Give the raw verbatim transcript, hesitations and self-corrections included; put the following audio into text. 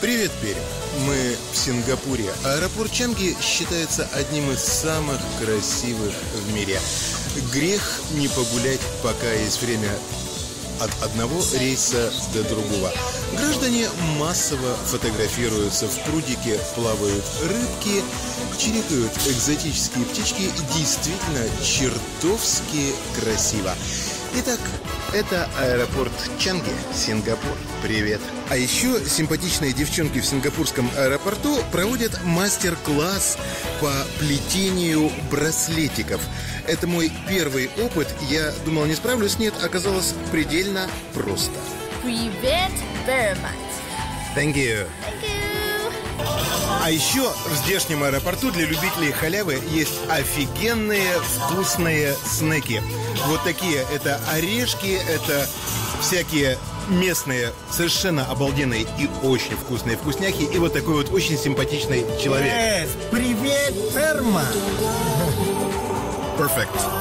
Привет, Пермь. Мы в Сингапуре. Аэропорт Чанги считается одним из самых красивых в мире. Грех не погулять, пока есть время, от одного рейса до другого. Граждане массово фотографируются. В прудике плавают рыбки, чирикают экзотические птички. Действительно чертовски красиво. Итак, это аэропорт Чанги, Сингапур. Привет. А еще симпатичные девчонки в сингапурском аэропорту проводят мастер-класс по плетению браслетиков. Это мой первый опыт. Я думал, не справлюсь. Нет, оказалось предельно просто. Привет, Вермат. Thank you. Thank you. А еще в здешнем аэропорту для любителей халявы есть офигенные вкусные снеки. Вот такие. Это орешки, это всякие местные, совершенно обалденные и очень вкусные вкусняхи. И вот такой вот очень симпатичный человек. Yes, привет, Вермат. Perfect.